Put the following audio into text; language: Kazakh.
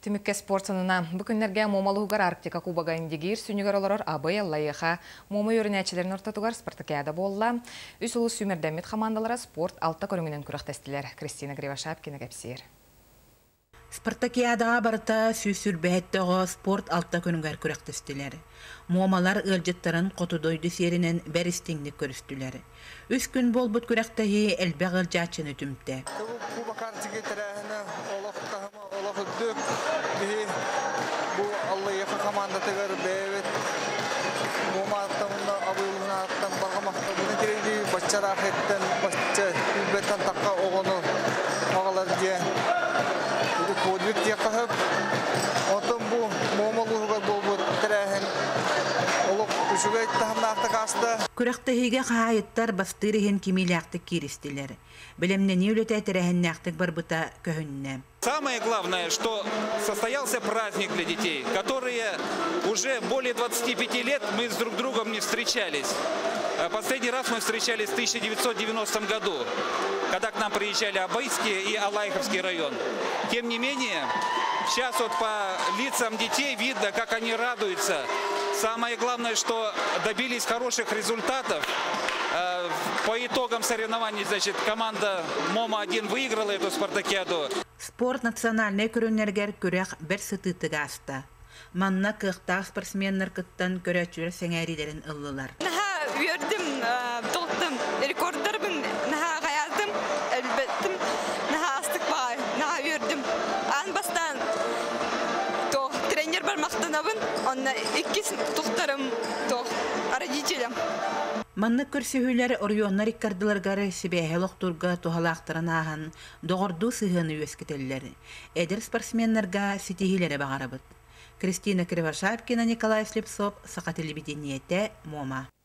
Тимикке спортсынына бүкінлерге момалығығар Арктика кубага индегир сүнігер оларыр абай аллайыға мома өрінәчілерін ортатуғар спартакиада болла. Үс ұлы сүмердәмет командалара спорт алта көріңінен күрақтестілер. Кристина Гривашапкина кәпсер. Спартакиадаға барыта сүйсүр бәйттіғі спорт алта көріңгер күрақтестілер. Момалар ылжыттарын қотудойды серінен бәрістіңді көрістілер. Үс күн бол бұт күрақтағы әлбәғ ылжатшын үтімді. Bu Allah'a komandatıgar bevet mumattamında abuyunattan bargamakta bunu direydi başça rahetten başça bilbetten takka oğunu ağalar diye bu kodvik diye kahıp otom bu momaluğugar bolbu terehen olup üşüge tahmakta kasta Күрәктәһигә хаайыттар бастырыһын кимиләктик киристиләр. Белемнән юлете терәһеннәктик барбыта көһүннә. Самое главное, что состоялся праздник для детей, которые уже более 25 лет мы с друг другом не встречались. Последний раз мы встречались в 1990 году, когда к нам приезжали Абайский и Алайховский район. Тем не менее, сейчас вот по лицам детей видно, как они радуются. Самое главное, что добились хороших результатов. По итогам соревнований, значит, команда МОМА-1 выиграла эту спартакиаду. Спорт национальный көрөннәргәр күрәк бер сытытыга аста. Манна кыхта спортсменнар кыттан көрәчүр сәңәриләрен ыллылар. Наха үрдем, тоқтым, рекордтарым, наха гаязым, әлбәттем, наха астык бар, наха үрдем. Ан бастан то тренер бар мактанабын, онна иккис тоқтарым, то родителям. Манны көрсөһүләр орионнар иккардыларгары сибәһелок турга тухалактырын аһан догорду сыһыны үескетелләр. Эдер спортсменнарга ситихиләре багарабыт. Кристина Кривошапкина, Николай Слепцов, Сақа телевидениете, МОМА.